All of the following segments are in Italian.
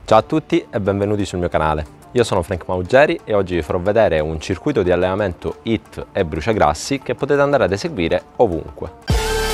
Ciao a tutti e benvenuti sul mio canale. Io sono Frank Maugeri e oggi vi farò vedere un circuito di allenamento HIIT e bruciagrassi che potete andare ad eseguire ovunque.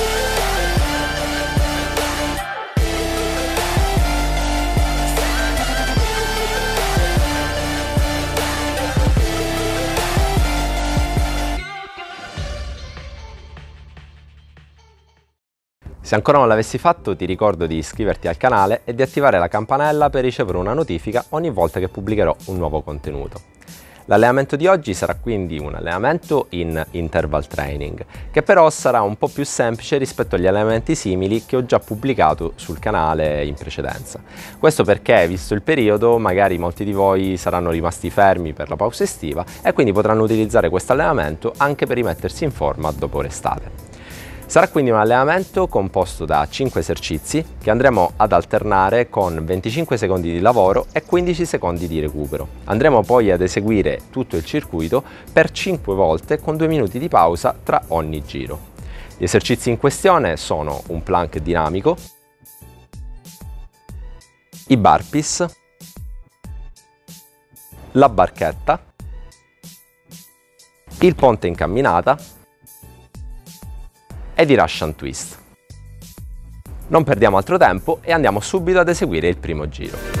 Se ancora non l'avessi fatto, ti ricordo di iscriverti al canale e di attivare la campanella per ricevere una notifica ogni volta che pubblicherò un nuovo contenuto. L'allenamento di oggi sarà quindi un allenamento in interval training, che però sarà un po' più semplice rispetto agli allenamenti simili che ho già pubblicato sul canale in precedenza. Questo perché, visto il periodo, magari molti di voi saranno rimasti fermi per la pausa estiva e quindi potranno utilizzare questo allenamento anche per rimettersi in forma dopo l'estate. Sarà quindi un allenamento composto da 5 esercizi che andremo ad alternare con 25 secondi di lavoro e 15 secondi di recupero. Andremo poi ad eseguire tutto il circuito per 5 volte con 2 minuti di pausa tra ogni giro. Gli esercizi in questione sono un plank dinamico, i burpees, la barchetta, il ponte in camminata ed i Russian Twist. Non perdiamo altro tempo e andiamo subito ad eseguire il primo giro.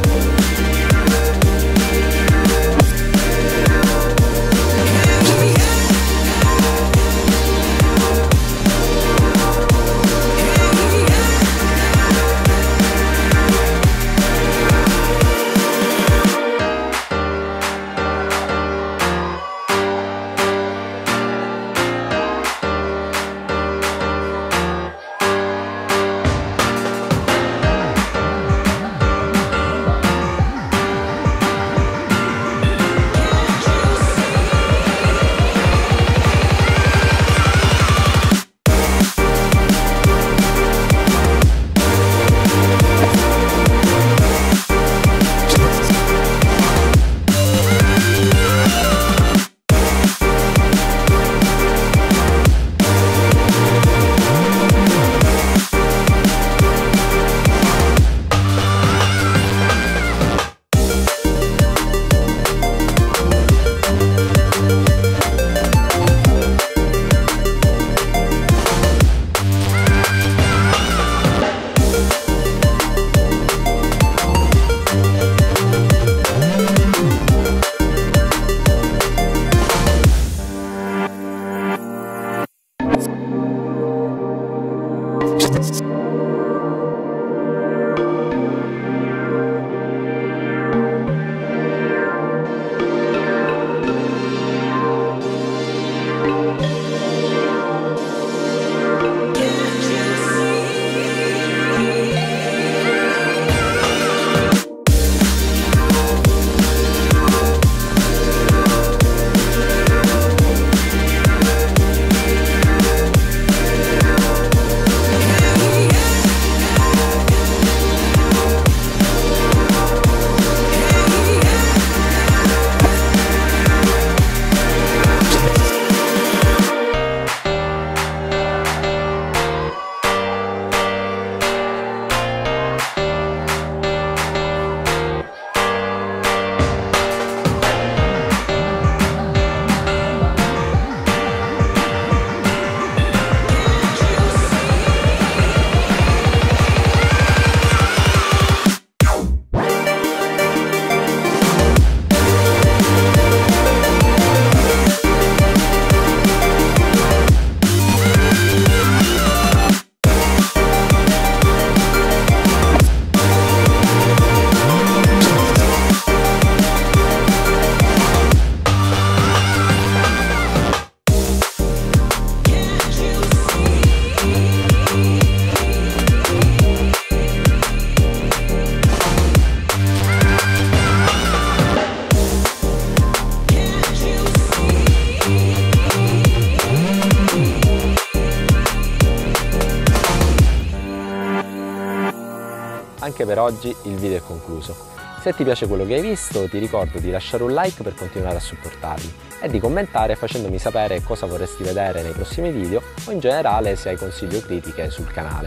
Anche per oggi il video è concluso. Se ti piace quello che hai visto, ti ricordo di lasciare un like per continuare a supportarmi e di commentare facendomi sapere cosa vorresti vedere nei prossimi video o in generale se hai consigli o critiche sul canale.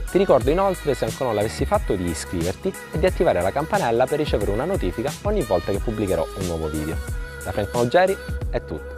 Ti ricordo inoltre, se ancora non l'avessi fatto, di iscriverti e di attivare la campanella per ricevere una notifica ogni volta che pubblicherò un nuovo video. Da Frank Maugeri è tutto.